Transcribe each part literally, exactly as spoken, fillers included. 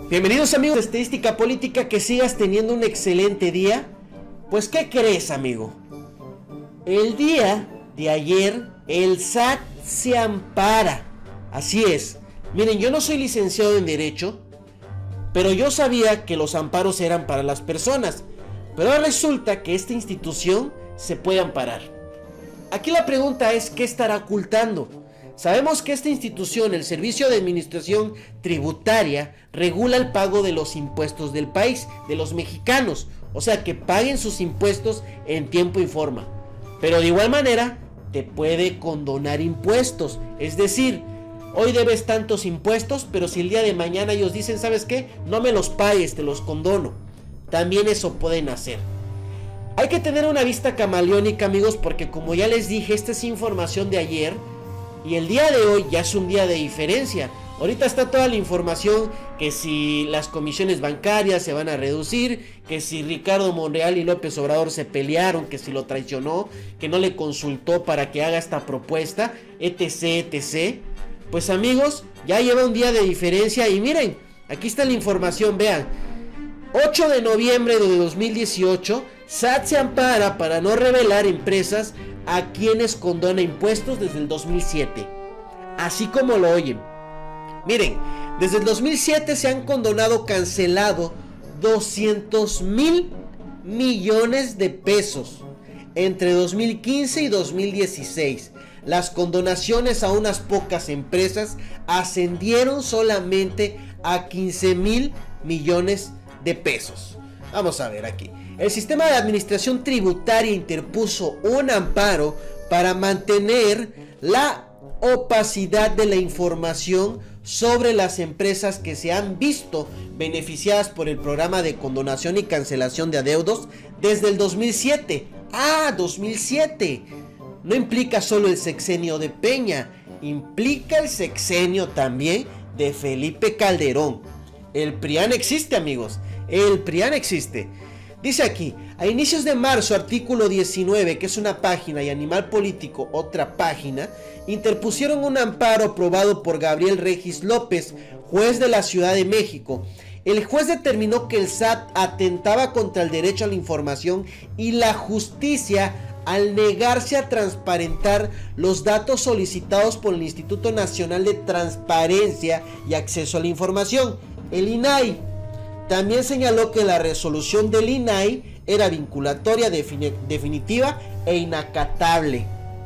Bienvenidos amigos de Estadística Política, que sigas teniendo un excelente día. Pues ¿qué crees, amigo? El día de ayer el S A T se ampara. Así es. Miren, yo no soy licenciado en Derecho, pero yo sabía que los amparos eran para las personas. Pero ahora resulta que esta institución se puede amparar. Aquí la pregunta es, ¿qué estará ocultando? Sabemos que esta institución, el Servicio de Administración Tributaria, regula el pago de los impuestos del país, de los mexicanos. O sea, que paguen sus impuestos en tiempo y forma. Pero de igual manera, te puede condonar impuestos. Es decir, hoy debes tantos impuestos, pero si el día de mañana ellos dicen, ¿sabes qué? No me los pagues, te los condono. También eso pueden hacer. Hay que tener una vista camaleónica, amigos, porque como ya les dije, esta es información de ayer. Y el día de hoy ya es un día de diferencia. Ahorita está toda la información, que si las comisiones bancarias se van a reducir, que si Ricardo Monreal y López Obrador se pelearon, que si lo traicionó, que no le consultó para que haga esta propuesta, etc, etc. Pues amigos, ya lleva un día de diferencia y miren, aquí está la información, vean. ocho de noviembre de dos mil dieciocho, S A T se ampara para no revelar empresas a quienes condona impuestos desde el dos mil siete. Así como lo oyen. Miren, desde el dos mil siete se han condonado, cancelado doscientos mil millones de pesos entre dos mil quince y dos mil dieciséis. Las condonaciones a unas pocas empresas ascendieron solamente a quince mil millones de pesos. Vamos a ver aquí. El sistema de administración tributaria interpuso un amparo para mantener la opacidad de la información sobre las empresas que se han visto beneficiadas por el programa de condonación y cancelación de adeudos desde el dos mil siete. ¡Ah, dos mil siete! No implica solo el sexenio de Peña, implica el sexenio también de Felipe Calderón. El PRIAN existe, amigos, el PRIAN existe. Dice aquí, a inicios de marzo, artículo diecinueve, que es una página, y Animal Político, otra página, interpusieron un amparo aprobado por Gabriel Regis López, juez de la Ciudad de México. El juez determinó que el S A T atentaba contra el derecho a la información y la justicia al negarse a transparentar los datos solicitados por el Instituto Nacional de Transparencia y Acceso a la Información, el I N A I. También señaló que la resolución del I N A I era vinculatoria, definitiva e inacatable.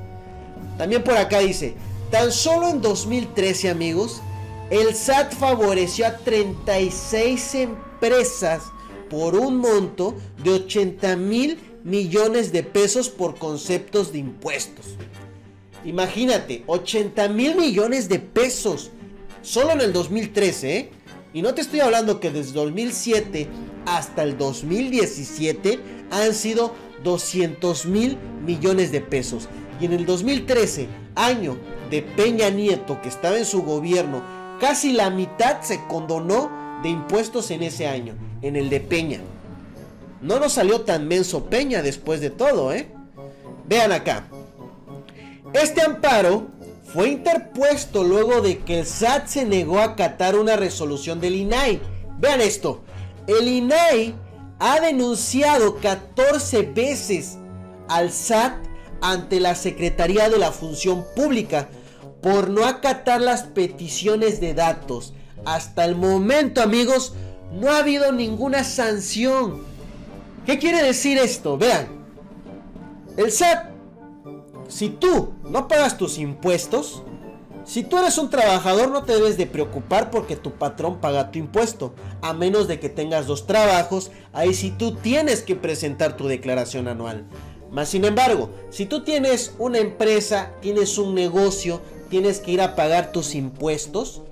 También por acá dice, tan solo en dos mil trece, amigos, el S A T favoreció a treinta y seis empresas por un monto de ochenta mil millones de pesos por conceptos de impuestos. Imagínate, ochenta mil millones de pesos solo en el dos mil trece, ¿eh? Y no te estoy hablando que desde dos mil siete hasta el dos mil diecisiete han sido doscientos mil millones de pesos. Y en el dos mil trece, año de Peña Nieto, que estaba en su gobierno, casi la mitad se condonó de impuestos en ese año, en el de Peña. No nos salió tan menso Peña después de todo, ¿eh? Vean acá. Este amparo fue interpuesto luego de que el S A T se negó a acatar una resolución del I N A I. Vean esto. El I N A I ha denunciado catorce veces al S A T ante la Secretaría de la Función Pública por no acatar las peticiones de datos. Hasta el momento, amigos, no ha habido ninguna sanción. ¿Qué quiere decir esto? Vean. El S A T, si tú no pagas tus impuestos, si tú eres un trabajador, no te debes de preocupar porque tu patrón paga tu impuesto, a menos de que tengas dos trabajos. Ahí sí tú tienes que presentar tu declaración anual. Más sin embargo, si tú tienes una empresa, tienes un negocio, tienes que ir a pagar tus impuestos.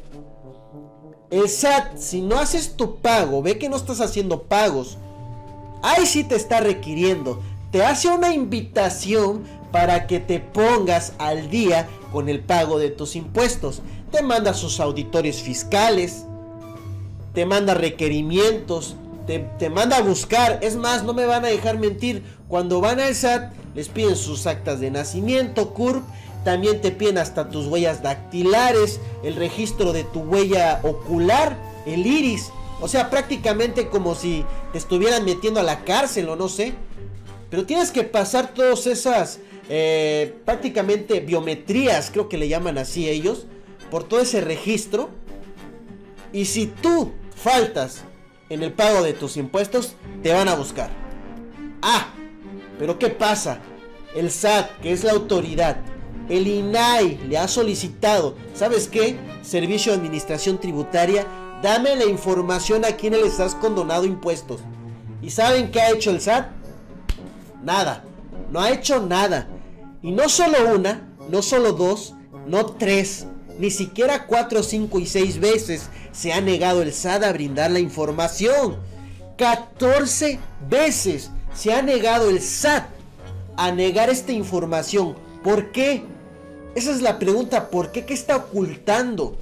El S A T, si no haces tu pago, ve que no estás haciendo pagos, ahí sí te está requiriendo, te hace una invitación para que te pongas al día con el pago de tus impuestos. Te manda sus auditores fiscales, te manda requerimientos, te, te manda a buscar. Es más, no me van a dejar mentir, cuando van al S A T les piden sus actas de nacimiento, C U R P, también te piden hasta tus huellas dactilares, el registro de tu huella ocular, el iris, O sea, prácticamente como si te estuvieran metiendo a la cárcel o no sé. Pero tienes que pasar todas esas eh, prácticamente biometrías, creo que le llaman así ellos, por todo ese registro. Y si tú faltas en el pago de tus impuestos, te van a buscar. Ah, pero ¿qué pasa? El S A T, que es la autoridad, el I N A I le ha solicitado, ¿sabes qué? Servicio de Administración Tributaria, dame la información a quienes les has condonado impuestos. ¿Y saben qué ha hecho el S A T? Nada, no ha hecho nada. Y no solo una, no solo dos, no tres, ni siquiera cuatro, cinco y seis veces se ha negado el S A T a brindar la información. catorce veces se ha negado el S A T a negar esta información. ¿Por qué? Esa es la pregunta. ¿Por qué? ¿Qué está ocultando?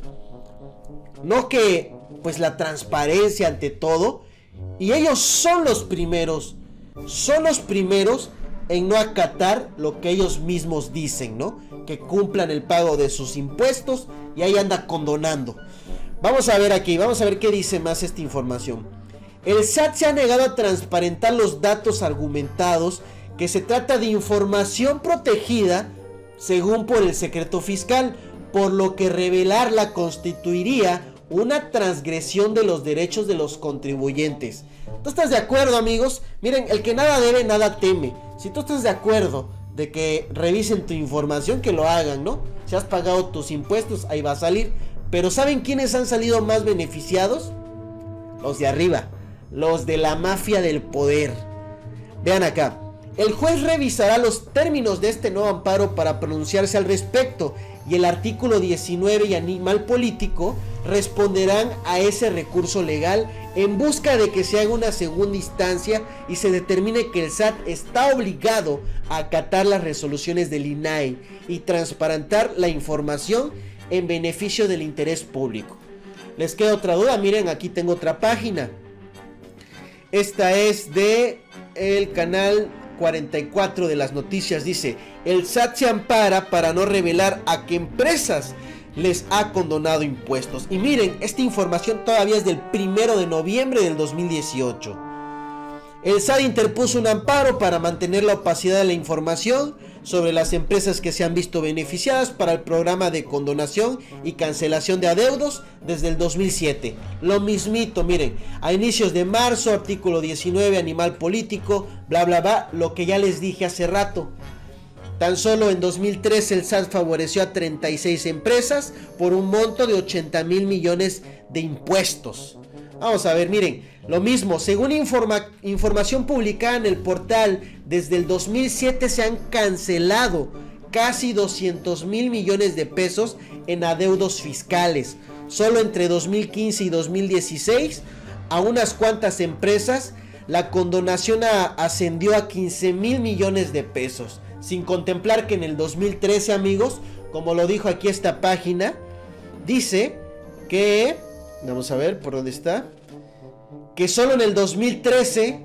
No que, pues, la transparencia ante todo. Y ellos son los primeros, son los primeros en no acatar lo que ellos mismos dicen, ¿no? Que cumplan el pago de sus impuestos y ahí anda condonando. Vamos a ver aquí, vamos a ver qué dice más esta información. El S A T se ha negado a transparentar los datos argumentados que se trata de información protegida según por el secreto fiscal, por lo que revelarla constituiría una transgresión de los derechos de los contribuyentes. ¿Tú estás de acuerdo, amigos? Miren, el que nada debe, nada teme. Si tú estás de acuerdo de que revisen tu información, que lo hagan, ¿no? Si has pagado tus impuestos, ahí va a salir. Pero ¿saben quiénes han salido más beneficiados? Los de arriba, los de la mafia del poder. Vean acá. El juez revisará los términos de este nuevo amparo para pronunciarse al respecto, y el artículo diecinueve y Animal Político responderán a ese recurso legal en busca de que se haga una segunda instancia y se determine que el S A T está obligado a acatar las resoluciones del I N A I y transparentar la información en beneficio del interés público. ¿Les queda otra duda? Miren, aquí tengo otra página. Esta es de el canal cuarenta y cuatro de las noticias. Dice: el S A T se ampara para no revelar a qué empresas les ha condonado impuestos. Y miren, esta información todavía es del primero de noviembre del dos mil dieciocho. El S A T interpuso un amparo para mantener la opacidad de la información sobre las empresas que se han visto beneficiadas para el programa de condonación y cancelación de adeudos desde el dos mil siete. Lo mismito, miren, a inicios de marzo, artículo diecinueve, Animal Político, bla bla bla, lo que ya les dije hace rato. Tan solo en dos mil trece el S A T favoreció a treinta y seis empresas por un monto de ochenta mil millones de impuestos. Vamos a ver, miren, lo mismo, según informa información publicada en el portal, desde el dos mil siete se han cancelado casi doscientos mil millones de pesos en adeudos fiscales. Solo entre dos mil quince y dos mil dieciséis, a unas cuantas empresas, la condonación a, ascendió a quince mil millones de pesos. Sin contemplar que en el dos mil trece, amigos, como lo dijo aquí esta página, dice que, vamos a ver por dónde está, que solo en el dos mil trece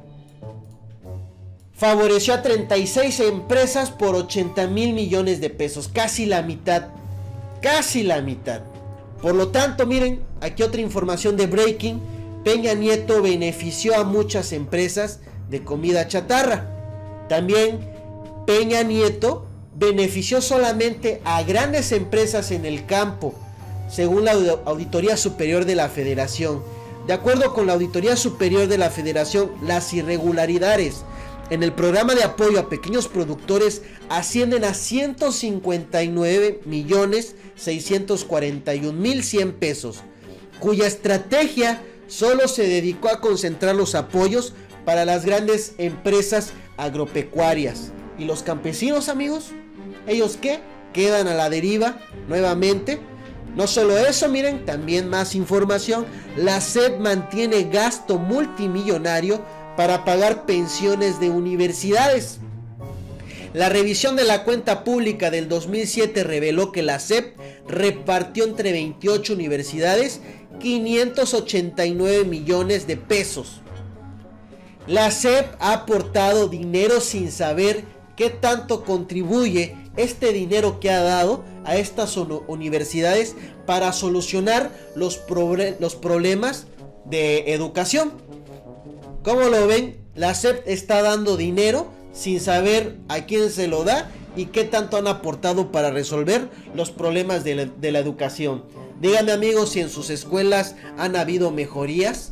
favoreció a treinta y seis empresas por ochenta mil millones de pesos, casi la mitad, casi la mitad. Por lo tanto, miren, aquí otra información de Breaking: Peña Nieto benefició a muchas empresas de comida chatarra. También Peña Nieto benefició solamente a grandes empresas en el campo, según la Auditoría Superior de la Federación. De acuerdo con la Auditoría Superior de la Federación, las irregularidades en el programa de apoyo a pequeños productores ascienden a ciento cincuenta y nueve millones seiscientos cuarenta y un mil cien pesos, cuya estrategia solo se dedicó a concentrar los apoyos para las grandes empresas agropecuarias. ¿Y los campesinos, amigos? ¿Ellos qué? Quedan a la deriva nuevamente. No solo eso, miren, también más información. La S E P mantiene gasto multimillonario para pagar pensiones de universidades. La revisión de la cuenta pública del dos mil siete reveló que la S E P repartió entre veintiocho universidades quinientos ochenta y nueve millones de pesos. La S E P ha aportado dinero sin saber qué tanto contribuye este dinero que ha dado a estas universidades para solucionar los, los problemas de educación. ¿Cómo lo ven? La S E P está dando dinero sin saber a quién se lo da y qué tanto han aportado para resolver los problemas de la, de la educación. Díganme, amigos, si en sus escuelas han habido mejorías,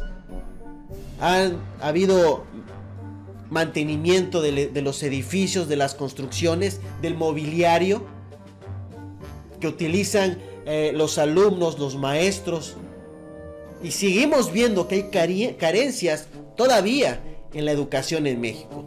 han habido mantenimiento de, de los edificios, de las construcciones, del mobiliario que utilizan eh, los alumnos, los maestros. Y seguimos viendo que hay carencias todavía en la educación en México.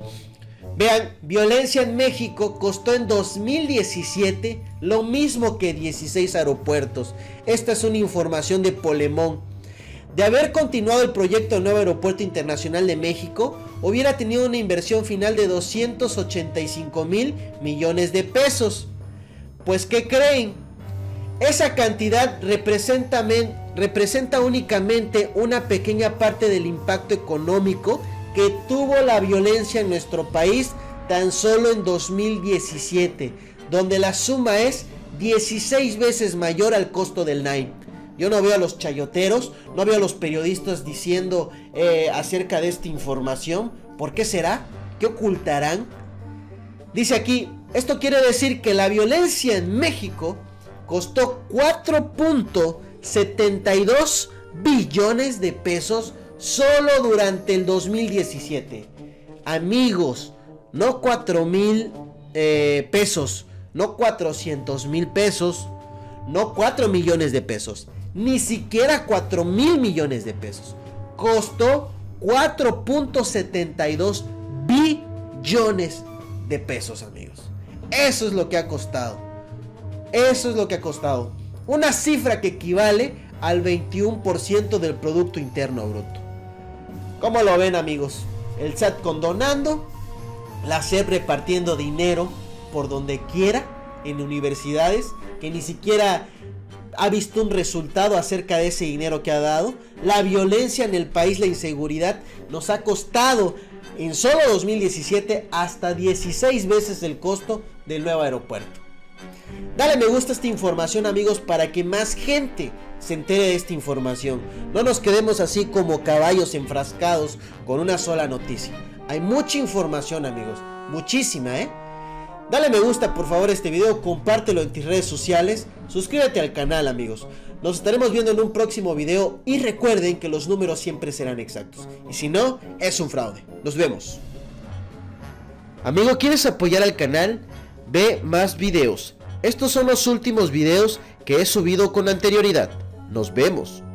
Vean, violencia en México costó en dos mil diecisiete lo mismo que dieciséis aeropuertos. Esta es una información de Polemón. De haber continuado el proyecto del nuevo aeropuerto internacional de México, hubiera tenido una inversión final de doscientos ochenta y cinco mil millones de pesos. Pues, ¿qué creen? Esa cantidad representa, representa únicamente una pequeña parte del impacto económico que tuvo la violencia en nuestro país tan solo en dos mil diecisiete, donde la suma es dieciséis veces mayor al costo del N A I M. Yo no veo a los chayoteros, no veo a los periodistas diciendo eh, acerca de esta información. ¿Por qué será? ¿Qué ocultarán? Dice aquí, esto quiere decir que la violencia en México costó cuatro punto setenta y dos billones de pesos solo durante el dos mil diecisiete. Amigos, no cuatro mil eh, pesos, no cuatrocientos mil pesos, no cuatro millones de pesos, ni siquiera cuatro mil millones de pesos. Costó cuatro punto setenta y dos billones de pesos, amigos. Eso es lo que ha costado. Eso es lo que ha costado. Una cifra que equivale al veintiuno por ciento del Producto Interno Bruto. ¿Cómo lo ven, amigos? El S A T condonando, la S E P repartiendo dinero por donde quiera en universidades que ni siquiera ha visto un resultado acerca de ese dinero que ha dado. La violencia en el país, la inseguridad, nos ha costado en solo dos mil diecisiete hasta dieciséis veces el costo del nuevo aeropuerto. Dale me gusta a esta información, amigos, para que más gente se entere de esta información. No nos quedemos así como caballos enfrascados con una sola noticia. Hay mucha información, amigos, muchísima, ¿eh? Dale me gusta, por favor, a este video, compártelo en tus redes sociales, suscríbete al canal, amigos. Nos estaremos viendo en un próximo video y recuerden que los números siempre serán exactos. Y si no, es un fraude. Nos vemos. Amigo, ¿quieres apoyar al canal? Ve más videos. Estos son los últimos videos que he subido con anterioridad. Nos vemos.